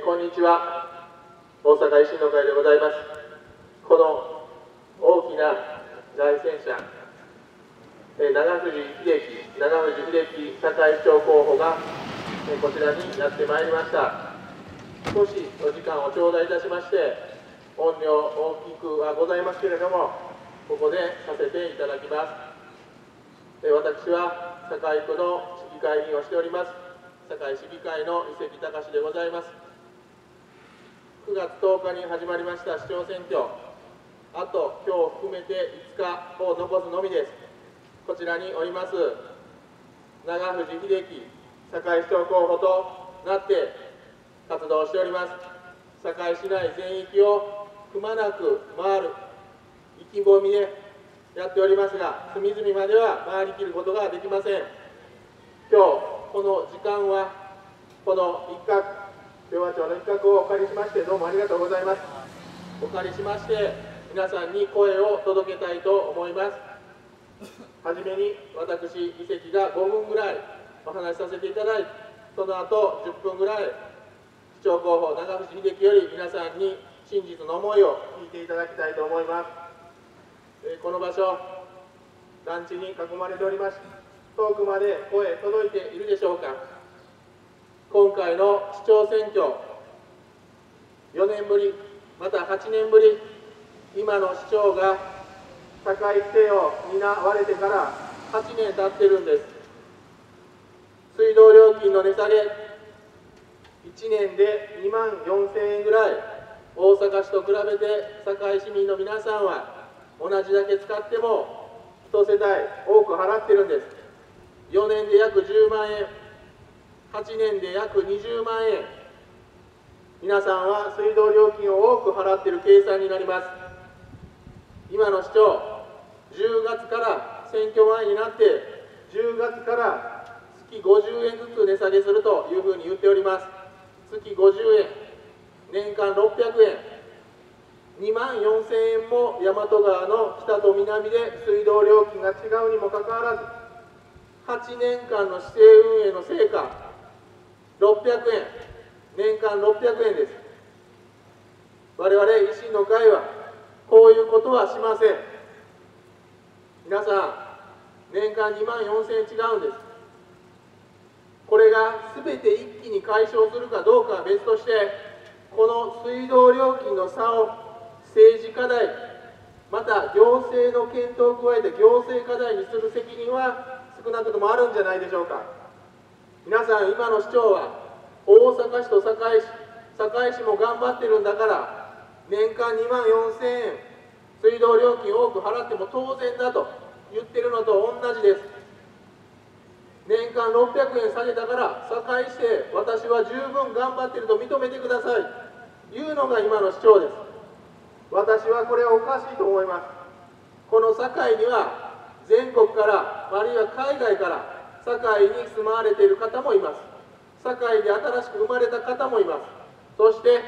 こんにちは。大阪維新の会でございます。この大きな街宣車、長藤秀樹堺市長候補がこちらにやってまいりました。少しお時間を頂戴いたしまして、音量大きくはございますけれども、ここでさせていただきます。私は堺区の市議会議員をしております、堺市議会の伊関隆でございます。9月10日に始まりました市長選挙、あと今日含めて5日を残すのみです。こちらにおります長藤秀樹堺市長候補となって活動しております。堺市内全域をくまなく回る意気込みでやっておりますが、隅々までは回りきることができません。今日この時間はこの一角、共和町の一角をお借りしましてどうもありがとうございます。お借りしまして皆さんに声を届けたいと思います。はじめに私伊関が5分ぐらいお話しさせていただいて、その後10分ぐらい市長候補長藤秀樹より皆さんに真実の思いを聞いていただきたいと思います。この場所、団地に囲まれております。遠くまで声届いているでしょうか。今回の市長選挙、4年ぶり、また8年ぶり、今の市長が堺市政を担われてから8年経ってるんです。水道料金の値下げ、1年で2万4000円ぐらい、大阪市と比べて堺市民の皆さんは同じだけ使っても1世帯多く払ってるんです。4年で約10万円、8年で約20万円、皆さんは水道料金を多く払っている計算になります。今の市長、10月から選挙前になって10月から月50円ずつ値下げするというふうに言っております。月50円、年間600円、2万4000円も大和川の北と南で水道料金が違うにもかかわらず、8年間の市政運営の成果、600円、年間600円です。我々維新の会はこういうことはしません。皆さん、年間2万4000円違うんです。これが全て一気に解消するかどうかは別として、この水道料金の差を政治課題、また行政の検討を加えて行政課題にする責任は少なくともあるんじゃないでしょうか。皆さん、今の市長は大阪市と堺市も頑張ってるんだから年間2万4000円水道料金多く払っても当然だと言ってるのと同じです。年間600円下げたから堺市で私は十分頑張っていると認めてください、いうのが今の市長です。私はこれはおかしいと思います。この堺には全国からあるいは海外から堺に住まわれている方もいます。堺で新しく生まれた方もいます。そして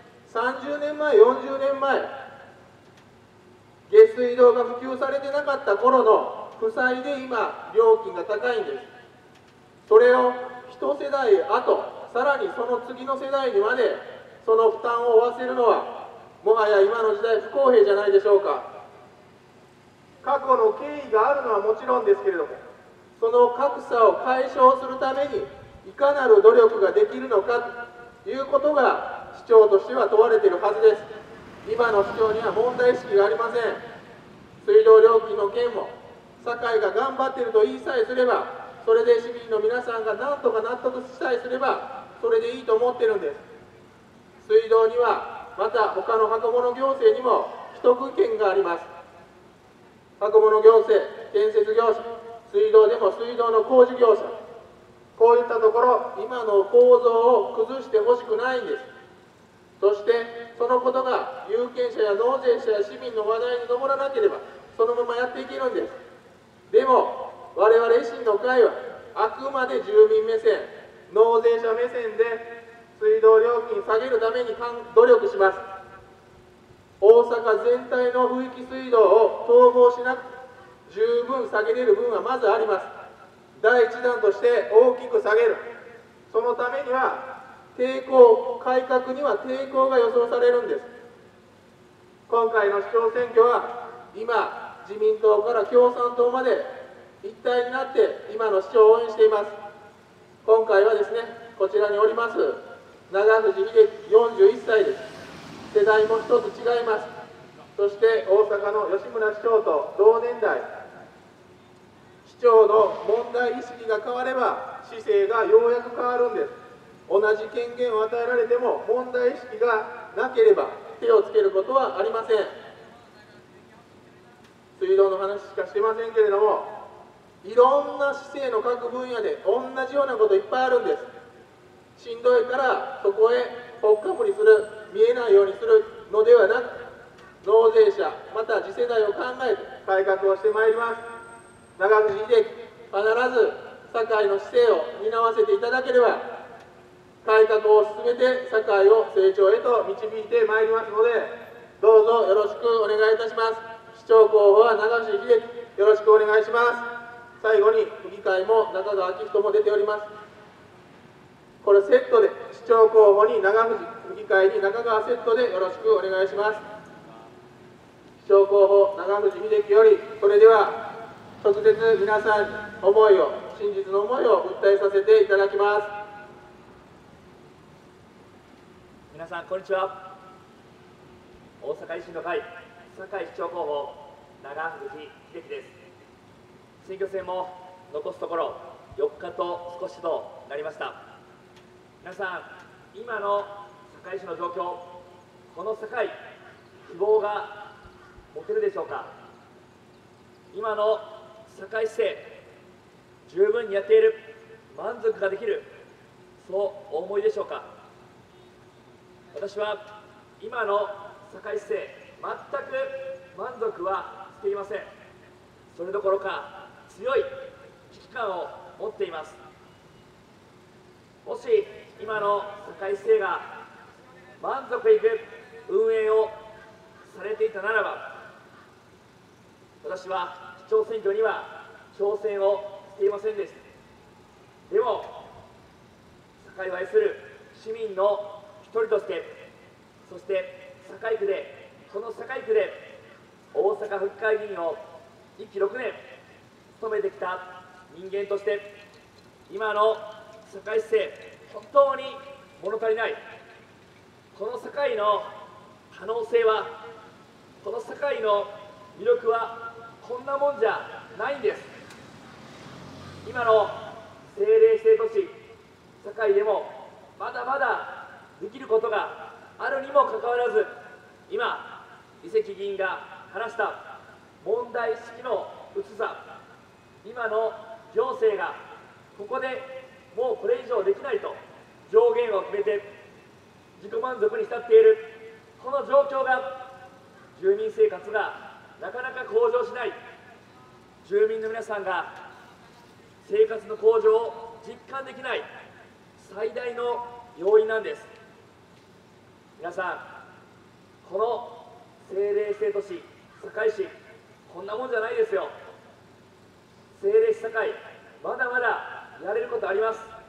30年前40年前、下水道が普及されてなかった頃の負債で今料金が高いんです。それを一世代後、さらにその次の世代にまでその負担を負わせるのはもはや今の時代不公平じゃないでしょうか。過去の経緯があるのはもちろんですけれども、その格差を解消するためにいかなる努力ができるのかということが市長としては問われているはずです。今の市長には問題意識がありません。水道料金の件も堺が頑張っていると言いさえすれば、それで市民の皆さんが何とか納得さえすればそれでいいと思ってるんです。水道にはまた他の箱物行政にも既得権があります。箱物行政、建設業者、水道でも水道の工事業者、こういったところ今の構造を崩してほしくないんです。そしてそのことが有権者や納税者や市民の話題に上らなければそのままやっていけるんです。でも我々維新の会はあくまで住民目線、納税者目線で水道料金下げるために努力します。大阪全体の不域水道を統合しなく十分下げれる分はまずあります。第一弾として大きく下げる。そのためには改革には抵抗が予想されるんです。今回の市長選挙は、今、自民党から共産党まで一体になって今の市長を応援しています。今回はですね、こちらにおります長藤秀樹41歳です。世代も一つ違います。そして大阪の吉村市長と同年代、市長の問題意識が変われば市政がようやく変わるんです。同じ権限を与えられても問題意識がなければ手をつけることはありません。水道の話しかしてませんけれども、いろんな市政の各分野で同じようなこといっぱいあるんです。しんどいからそこへほっかむりする、見えないようにするのではなく、納税者また次世代を考えて改革をしてまいります。長藤秀樹、必ず堺の市政を担わせていただければ、改革を進めて堺を成長へと導いてまいりますので、どうぞよろしくお願いいたします。市長候補は長藤秀樹、よろしくお願いします。最後に府議会も中川明人も出ております。これセットで、市長候補に長藤、府議会に中川セットでよろしくお願いします。市長候補長藤秀樹より、それでは直接皆さんに思いを、真実の思いを訴えさせていただきます。 皆さんこんにちは。大阪維新の会堺市長候補長藤秀樹です。選挙戦も残すところ4日と少しとなりました。皆さん、今の堺市の状況、この堺、希望が持てるでしょうか。今の堺市政、十分にやっている、満足ができる、そうお思いでしょうか。私は今の堺市政、全く満足はしていません。それどころか強い危機感を持っています。もし今の堺市政が満足いく運営をされていたならば、私は市長選挙には挑戦をしていませんでした。でも堺を愛する市民の一人として、そして堺区で、この堺区で大阪府議会議員を1期6年務めてきた人間として、今の堺市政、本当に物足りない。この堺の可能性は、この堺の魅力はこんなもんじゃないんです。今の政令指定都市堺でもまだまだできることがあるにもかかわらず、今伊関議員が話した問題意識の薄さ、今の行政がここでもうこれ以上できないと上限を決めて自己満足に浸っているこの状況が、住民生活がなかなか向上しない、住民の皆さんが生活の向上を実感できない最大の要因なんです。皆さん、この政令指定都市堺市、こんなもんじゃないですよ。政令市堺、まだまだやれることあります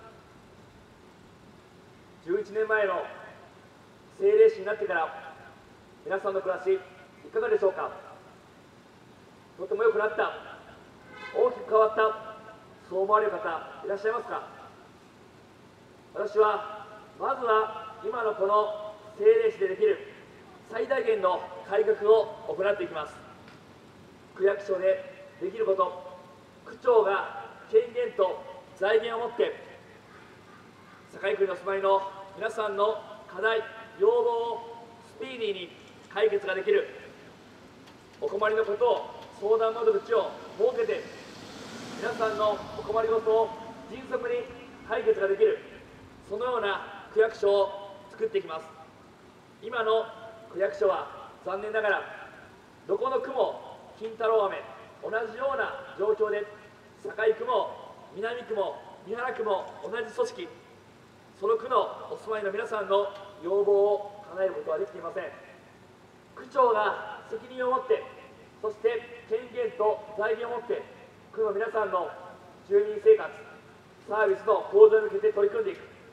。11年前の政令市になってから皆さんの暮らしいかがでしょうか。とても良くなった、大きく変わった、そう思われる方いらっしゃいますか。私はまずは今のこの政令市でできる最大限の改革を行っていきます。区役所でできること、区長が権限と財源を持って堺区にお住まいの皆さんの課題、要望をスピーディーに解決ができる、お困りのことを相談窓口を設けて皆さんのお困りごとを迅速に解決ができる、そのような区役所を作っていきます。今の区役所は残念ながらどこの区も金太郎飴同じような状況で、堺区も南区も三原区も同じ組織、その区のお住まいの皆さんの要望を叶えることはできていません。区長が責任を持って、そして権限と財源を持って区の皆さんの住民生活、サービスの向上に向けて取り組んでいく、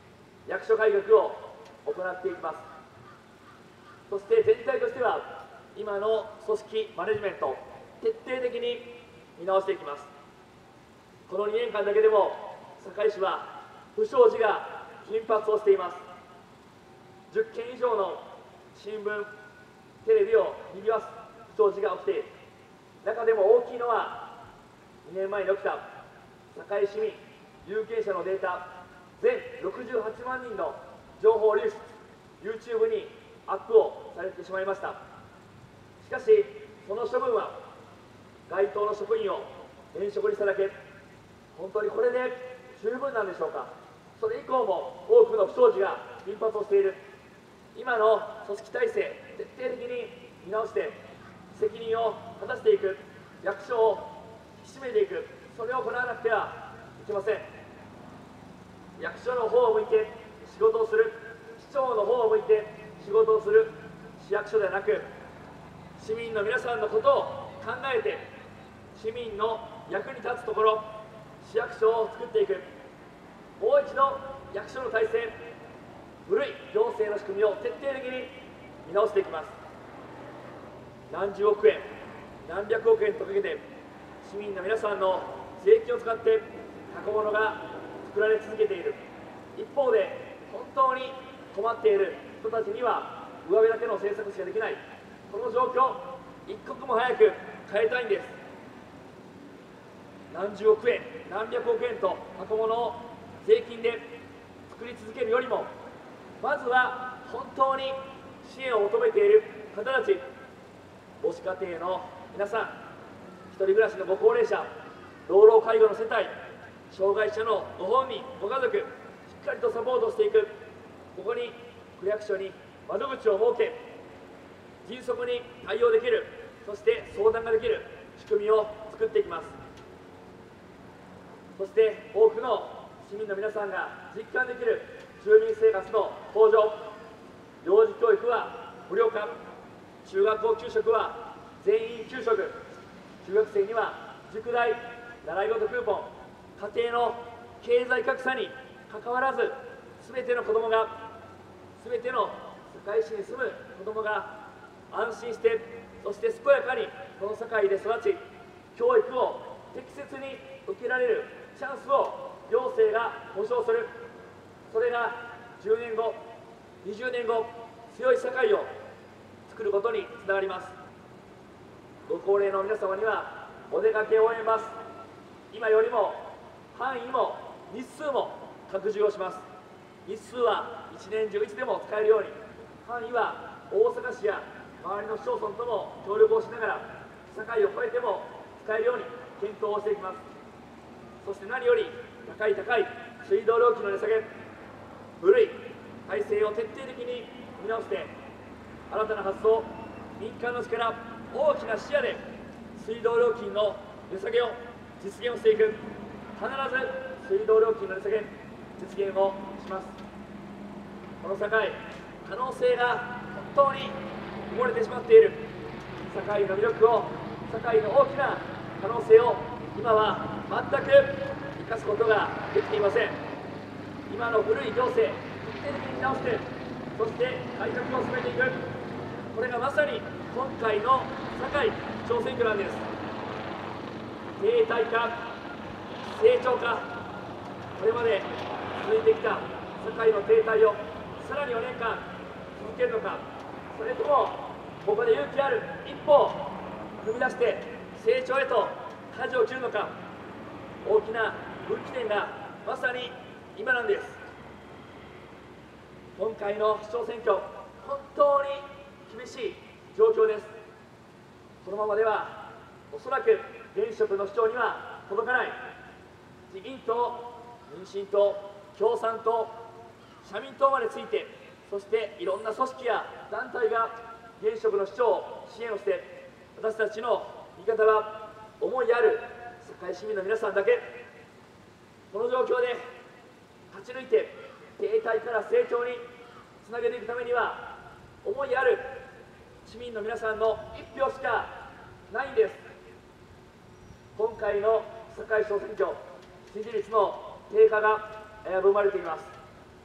役所改革を行っていきます。そして全体としては今の組織マネジメント徹底的に見直していきます。この2年間だけでも堺市は不祥事が頻発をしています。10件以上の新聞テレビを賑わす不祥事が起きている。中でも大きいのは2年前に起きた堺市民有権者のデータ全68万人の情報流出 YouTube にアップをされてしまいました。しかしその処分は該当の職員を免職にしただけ、本当にこれで十分なんでしょうか。それ以降も多くの不祥事が頻発をしている。今の組織体制徹底的に見直して責任を果たしていく、役所を引き締めていく、それを行わなくてはいけません。役所の方を向いて仕事をする、市長の方を向いて仕事をする市役所ではなく、市民の皆さんのことを考えて市民の役に立つところ市役所を作っていく。もう一度役所の体制、古い行政の仕組みを徹底的に見直していきます。何十億円何百億円とかけて市民の皆さんの税金を使って過去物が作られ続けている。一方で本当に困っている人たちには上辺だけの政策しかできない。この状況一刻も早く変えたいんです。何十億円何百億円と過去物を税金で作り続けるよりも、まずは本当に支援を求めている方たち、母子家庭の皆さん、一人暮らしのご高齢者、老老介護の世帯、障害者のご本人ご家族、しっかりとサポートしていく。ここに区役所に窓口を設け、迅速に対応できる、そして相談ができる仕組みを作っていきます。そして多くの市民の皆さんが実感できる住民生活の向上、幼児教育は無料化、中学校給食は全員給食、中学生には塾代、習い事クーポン、家庭の経済格差にかかわらず、すべての子どもが、すべての堺市に住む子どもが安心して、そして健やかにこの堺で育ち、教育を適切に受けられるチャンスを行政が保障する。それが10年後、20年後、強い社会を作ることにつながります。ご高齢の皆様にはお出かけ応援バス、今よりも範囲も日数も拡充をします。日数は一年中いつでも使えるように、範囲は大阪市や周りの市町村とも協力をしながら堺を越えても使えるように検討をしていきます。そして何より高い水道料金の値下げ、古い体制を徹底的に見直して、新たな発想、民間の力、大きな視野で水道料金の値下げを実現をしていく。必ず水道料金の値下げ実現をします。この堺、可能性が本当に埋もれてしまっている。堺の魅力を、堺の大きな可能性を今は全く生かすことができていません。今の古い行政、徹底的に見直して、そして改革を進めていく。これがまさに今回の堺市長選挙なんです。停滞か成長か、これまで続いてきた堺の停滞をさらに4年間続けるのか、それともここで勇気ある一歩を踏み出して成長へと舵を切るのか、大きな分岐点がまさに今なんです。今回の市長選挙、本当に厳しい状況です。このままではおそらく現職の市長には届かない。自民党、民進党、共産党、社民党までついて、そしていろんな組織や団体が現職の市長を支援をして、私たちの味方は思いある堺市民の皆さんだけ。この状況で勝ち抜いて停滞から成長につなげていくためには、思いある市民の皆さんの1票しかないんです。今回の堺市長選挙、支持率の低下が危ぶまれています。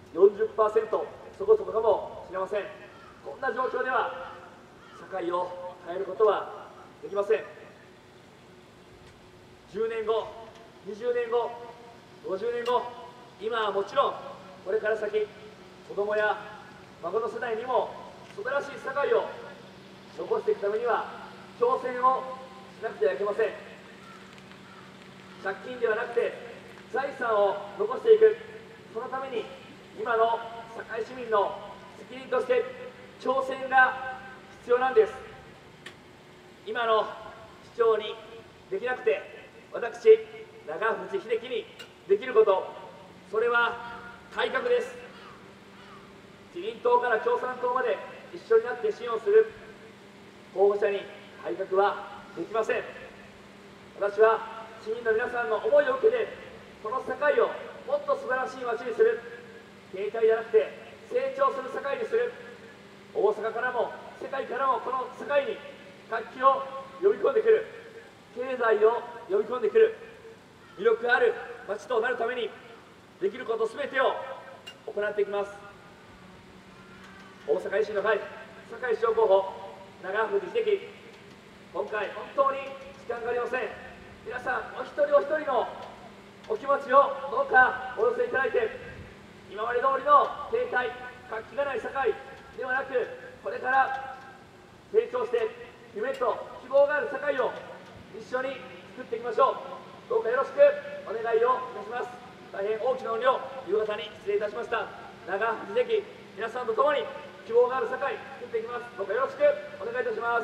40%そこそこかもしれません。こんな状況では社会を変えることはできません。10年後、20年後、50年後、今はもちろんこれから先、子どもや孫の世代にも素晴らしい社会を残していくためには挑戦をしなくてはいけません。借金ではなくて財産を残していく、そのために今の堺市民の責任として挑戦が必要なんです。今の市長にできなくて、私長藤秀樹にできること、それは改革です。自民党から共産党まで一緒になって支援をする候補者に改革はできません。私は市民の皆さんの思いを受けて、この堺をもっと素晴らしい街にする、停滞じゃなくて成長する堺にする、大阪からも世界からもこの堺に活気を呼び込んでくる、経済を呼び込んでくる、魅力ある街となるためにできることすべてを行っていきます。大阪維新の会堺市長候補長藤秀樹、今回本当に時間がありません。皆さんお一人お一人のお気持ちをどうかお寄せいただいて、今まで通りの停滞、活気がない堺ではなく、これから成長して夢と希望がある堺を一緒に作っていきましょう。どうかよろしくお願いをいたします。大変大きな音量、夕方に失礼いたしました。長藤秀樹、皆さんと共に希望がある堺作っていきます。どうかよろしくお願いいたします。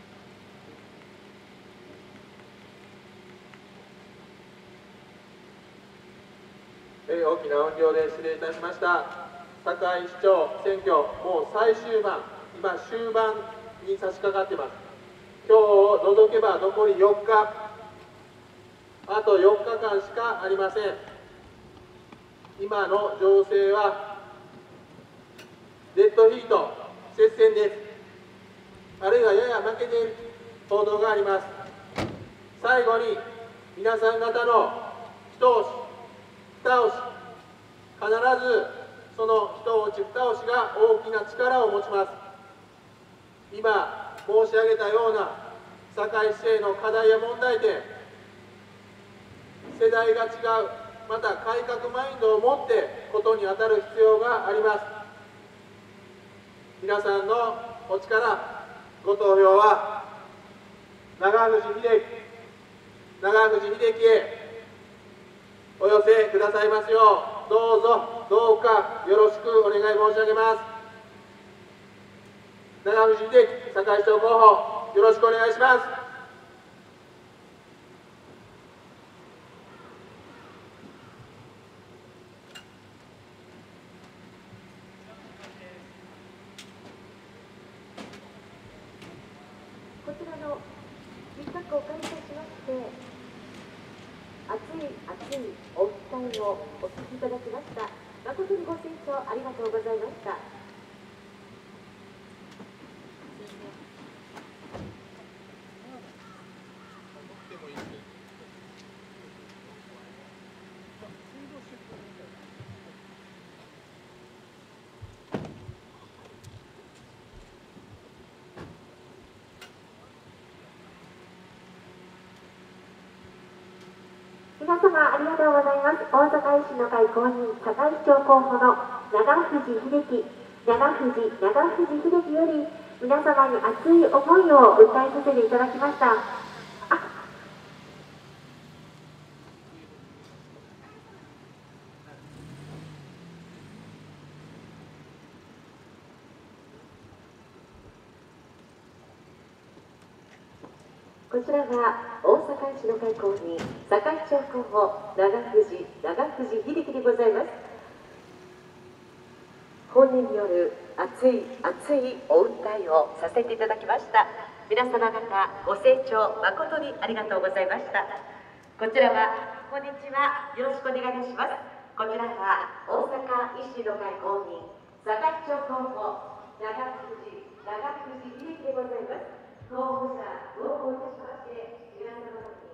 大きな音量で失礼いたしました。堺市長選挙、もう最終盤、今終盤に差し掛かっています。今日を除けば残り4日、あと4日間しかありません。今の情勢はデッドヒート、接戦です。あるいはやや負けている報道があります。最後に皆さん方の一押し、二押し、必ずその一押し、二押しが大きな力を持ちます。今申し上げたような堺市政の課題や問題点、世代が違う、また改革マインドを持ってことに当たる必要があります。皆さんのお力、ご投票は長藤秀樹へお寄せくださいますよう、どうぞどうかよろしくお願い申し上げます。長藤秀樹堺市長候補、よろしくお願いします。 こちらの短くお借りいたしまして、熱いお訴えをお聞きいただきました。誠にご清聴ありがとうございました。皆様ありがとうございます。大阪維新の会公認堺市長候補の長藤秀樹より皆様に熱い思いを訴えさせていただきました。こちらが大阪維新の会公認堺市長候補長藤秀樹でございます。本人による熱いお訴えをさせていただきました。皆様方ご清聴誠にありがとうございました。こちらはこんにちは、よろしくお願いいたします。こちらは大阪維新の会公認堺市長候補長藤秀樹でございます。候補者同行いたしまして皆様